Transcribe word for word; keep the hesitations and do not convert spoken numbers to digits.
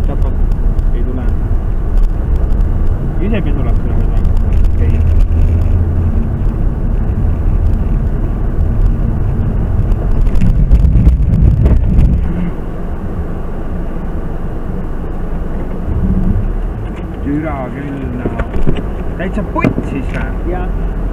Tapalt ei tule. Ise pidulaks üle seda. Okei. Türa küll, no. Täitsa putt siis või? Jah.